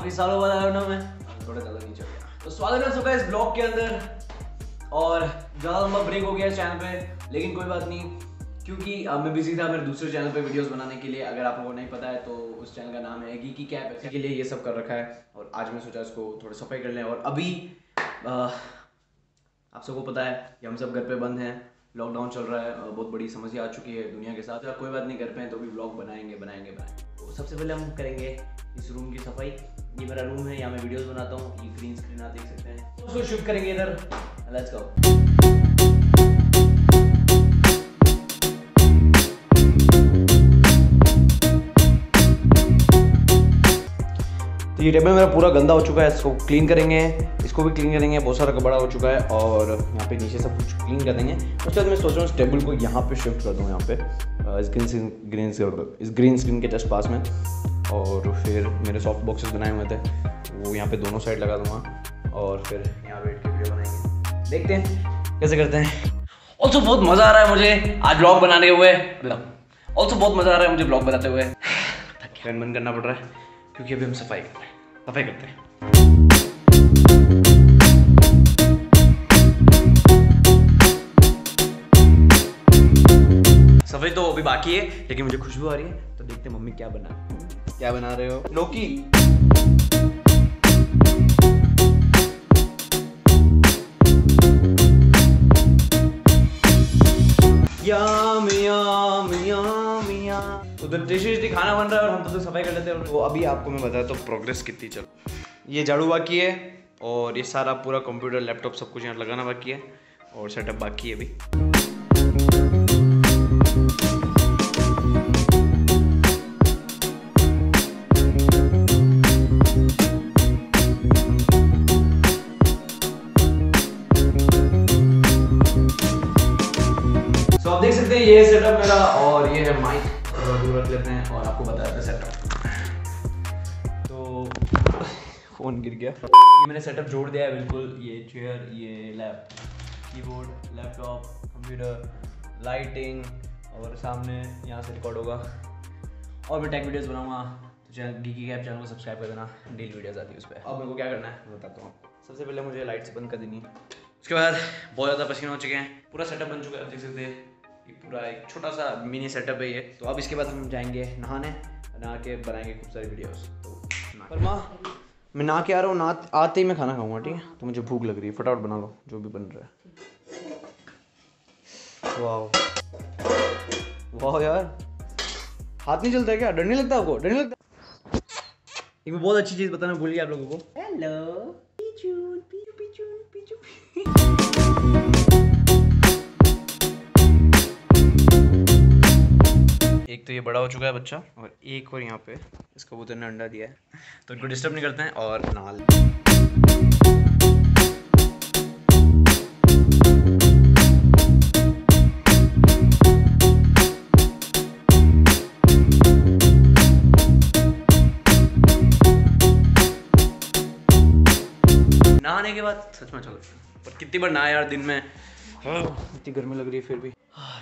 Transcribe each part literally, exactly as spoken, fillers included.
काफी सालों बाद आया ना मैं, थोड़ा ज़्यादा नीचे हो गया। तो स्वागत है सबका इस ब्लॉग के अंदर। और ज़्यादा लंबा ब्रेक हो गया इस चैनल पे, लेकिन कोई बात नहीं, क्योंकि अब मैं बिजी था मेरे दूसरे चैनल पे वीडियोस बनाने के लिए। अगर आपको नहीं पता है तो उस चैनल का नाम है गीकी कैप, इसी के लिए ये सब कर रखा है। और आज मैं सोचा इसको थोड़ी सफाई कर लें। और अभी आ, आप सबको पता है कि हम सब घर पे बंद हैं, लॉकडाउन चल रहा है, बहुत बड़ी समस्या आ चुकी है दुनिया के साथ। तो कोई बात नहीं, कर पे हैं तो भी ब्लॉग बनाएंगे बनाएंगे बनाएंगे। तो सबसे पहले हम करेंगे इस रूम की सफाई। ये मेरा रूम है, यहाँ मैं वीडियोस बनाता हूँ। ये ग्रीन स्क्रीन आप देख सकते हैं, तो उसको शिफ्ट करेंगे इधर। Let's go. ये टेबल मेरा पूरा गंदा हो चुका है, इसको क्लीन करेंगे, इसको भी क्लीन करेंगे। बहुत सारा कपड़ा हो चुका है और यहाँ पे नीचे सब कुछ क्लीन कर देंगे। उसके बाद मैं सोच रहा हूँ इस टेबल को यहाँ पे शिफ्ट कर दूँ, यहाँ पे इस ग्रीन स्क्रीन ग्रीन इस ग्रीन स्क्रीन के जस्ट पास में। और फिर मेरे सॉफ्ट बॉक्सेस बनाए हुए थे, वो यहाँ पे दोनों साइड लगा दूँगा और फिर यहाँ बैठ के वीडियो बनाएंगे। देखते हैं कैसे करते हैं। ऑल्सो बहुत मज़ा आ रहा है मुझे आज ब्लॉग बनाने हुए। ऑल्सो बहुत मज़ा आ रहा है मुझे ब्लॉग बनाते हुए। फैन बंद करना पड़ रहा है क्योंकि अभी हम सफाई करते हैं सफाई करते हैं सफाई तो अभी बाकी है, लेकिन मुझे खुशबू आ रही है। तो देखते हैं मम्मी क्या बना क्या बना रहे हो। लौकी, याम याम याम याम। उधर टेस्टी टेस्टी खाना बन रहा है और हम तो सफाई कर लेते हैं। तो अभी आपको मैं बताया तो प्रोग्रेस कितनी चल। ये झाड़ू बाकी है और ये सारा पूरा कंप्यूटर लैपटॉप सब कुछ यहाँ लगाना बाकी है और सेटअप बाकी है अभी। तो आप देख सकते हैं ये सेटअप मेरा, और ये है माइक दूर रख लेते हैं और आपको बताया था सेटअप। तो फोन गिर गया। ये मैंने सेटअप जोड़ दिया है बिल्कुल। ये चेयर, ये lap, keyboard, laptop, computer, lighting और सामने यहाँ से रिकॉर्ड होगा। और मैं टेक वीडियोस बनाऊंगा, तो चैनल गीकी कैप चैनल को सब्सक्राइब कर देना, डेली वीडियोस आती है उस पर। अब मेरे को क्या करना है मैं बताता हूँ आपको। सबसे पहले मुझे लाइट्स बंद कर देनी है। उसके बाद बहुत ज़्यादा पसीना हो चुके हैं, पूरा सेटअप बन चुका है, आप देख सकते हैं। ये पूरा एक छोटा सा मिनी सेटअप है ये। तो अब इसके बाद हम जाएंगे नहाने, नहा के बनाएंगे खूब सारी वीडियोस। तो पर माँ मैं नहा के आ रहा हूँ, नहा आते ही मैं खाना खाऊंगा, ठीक है? तो मुझे भूख लग रही है, फटाफट बना लो जो भी बन रहा है। वाह वाह यार, हाथ नहीं चलता है क्या? डर नहीं लगता आपको? डर नहीं लगता? एक मैं बहुत अच्छी चीज़ बताना भूल गया आप लोगों को। Hello Pichu Pichu Pichu Pichu. एक तो ये बड़ा हो चुका है बच्चा, और एक और यहाँ पे इस कबूतर ने अंडा दिया है, तो इनको डिस्टर्ब नहीं करते हैं। और नाल नहाने के बाद सच में चलो, पर कितनी बार नहाया यार दिन में, इतनी गर्मी लग रही है फिर भी।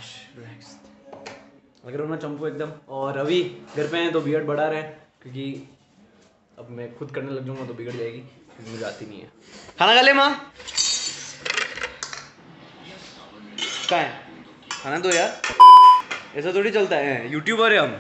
लग रहा हूँ ना चंपू एकदम। और अभी घर पे हैं तो बियर्ड बढ़ा रहे हैं, क्योंकि अब मैं खुद करने लग जाऊँगा तो बिगड़ जाएगी, क्योंकि मुझे आती नहीं है। खाना खा ले माँ, क्या है खाना दो यार, ऐसा थोड़ी चलता है, यूट्यूबर है हम।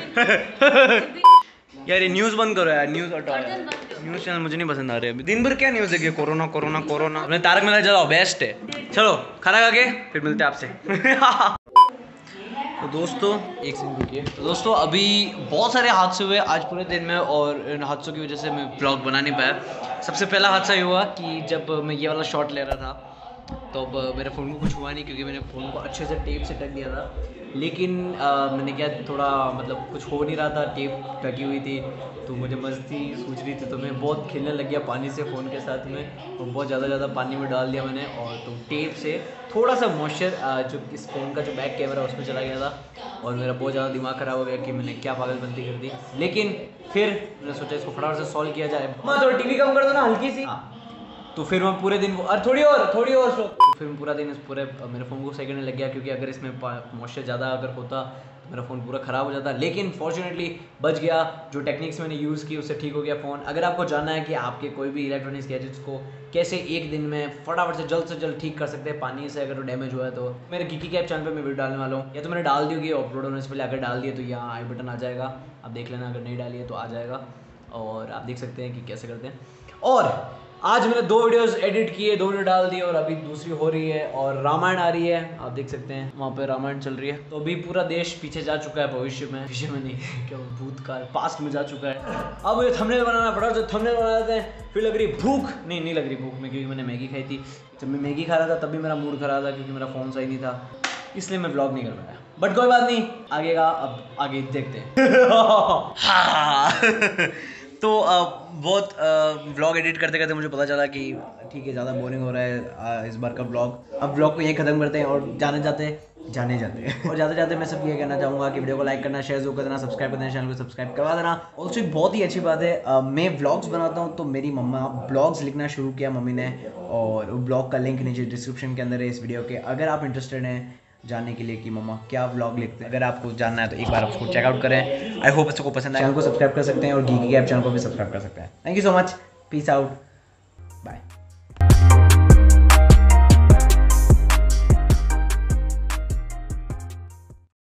यार ये न्यूज़ बंद करो यार, न्यूज़ हटाओ यार, न्यूज़ चैनल मुझे नहीं पसंद आ रहे हैं। दिन भर क्या न्यूज़ देखिए, कोरोना कोरोना कोरोना। अपने तारक मेहता चलाओ, बेस्ट है। चलो खाना खा के फिर मिलते हैं आपसे। तो दोस्तों एक सेकंड रुकिए। तो दोस्तों अभी बहुत सारे हादसे हुए आज पूरे दिन में, और इन हादसों की वजह से मैं ब्लॉग बना नहीं पाया। सबसे पहला हादसा ये हुआ कि जब मैं ये वाला शॉट ले रहा था तो अब मेरे फ़ोन को कुछ हुआ नहीं, क्योंकि मैंने फ़ोन को अच्छे से टेप से ढक दिया था। लेकिन आ, मैंने क्या थोड़ा मतलब कुछ हो नहीं रहा था, टेप ढकी हुई थी, तो मुझे मस्ती सूझ रही थी, तो मैं बहुत खेलने लग गया पानी से फ़ोन के साथ में, और बहुत ज़्यादा ज़्यादा पानी में डाल दिया मैंने। और तो टेप से थोड़ा सा मॉइस्चर जो इस फ़ोन का जो बैक कैमरा उसमें चला गया था, और मेरा बहुत ज़्यादा दिमाग ख़राब हो गया कि मैंने क्या पागलबंदी कर दी। लेकिन फिर मैंने सोचा इसको फटाफट से सॉल्व किया जाए। माँ थोड़ा टी वी कम कर दो ना हल्की सी। तो फिर मैं पूरे दिन वो और थोड़ी और थोड़ी और तो फिर मैं पूरा दिन इस पूरे मेरे फ़ोन को सही करने लग गया, क्योंकि अगर इसमें मॉइस्चर ज़्यादा अगर होता तो मेरा फ़ोन पूरा ख़राब हो जाता, लेकिन फॉर्चुनेटली बच गया। जो टेक्निक्स मैंने यूज़ की उससे ठीक हो गया फ़ोन। अगर आपको जानना है कि आपके कोई भी इलेक्ट्रॉनिक्स गैजेट्स को कैसे एक दिन में फटाफट से जल्द से जल्द ठीक कर सकते हैं पानी से अगर वो डैमेज हुआ है, तो मेरे गिकी कैप चैनल पे मैं वीडियो डालने वाला हूँ। या तो मैंने डाल दी होगी अपलोड होने से पहले, अगर डाल दिए तो यहाँ आई बटन आ जाएगा, आप देख लेना। अगर नहीं डाली है तो आ जाएगा और आप देख सकते हैं कि कैसे करते हैं। और आज मैंने दो वीडियोस एडिट किए, दो वीडियो डाल दिए और अभी दूसरी हो रही है और रामायण आ रही है। आप देख सकते हैं वहाँ पे रामायण चल रही है। तो अभी पूरा देश पीछे जा चुका है, भविष्य में, भविष्य में नहीं क्या भूतकाल पास्ट में जा चुका है। अब मुझे थंबनेल बनाना पड़ा, तो थंबनेल बना देते हैं। फिर लग रही भूख, नहीं नहीं लग रही भूख में, क्योंकि मैंने मैगी खाई थी। जब मैं मैगी खा रहा था तब भी मेरा मूड खराब था क्योंकि मेरा फ़ोन सही नहीं था, इसलिए मैं व्लॉग नहीं कर पाया। बट कोई बात नहीं, आगे का अब आगे देखते हैं। तो बहुत व्लॉग एडिट करते करते मुझे पता चला कि ठीक है ज़्यादा बोरिंग हो रहा है इस बार का व्लॉग। अब व्लॉग को यहीं ख़त्म करते हैं और जाने जाते हैं जाने जाते हैं और जाते जाते मैं सब ये कहना चाहूँगा कि वीडियो को लाइक करना, शेयर जरूर कर देना, सब्सक्राइब कर देना, चैनल को सब्सक्राइब करवा देना। और एक बहुत ही अच्छी बात है, मैं व्लॉग्स बनाता हूँ तो मेरी मम्मा ब्लॉग्स लिखना शुरू किया मम्मी ने, और ब्लॉग का लिंक नीचे डिस्क्रिप्शन के अंदर है इस वीडियो के। अगर आप इंटरेस्टेड हैं जानने के लिए कि मम्मा क्या व्लॉग लिखते हैं, अगर आपको जानना है तो एक बार उसको चेकआउट करें। आई होप इसको पसंद आए। चैनल को सब्सक्राइब कर सकते हैं और गीकी कैप चैनल को भी सब्सक्राइब कर सकते हैं। Thank you so much, peace out, bye.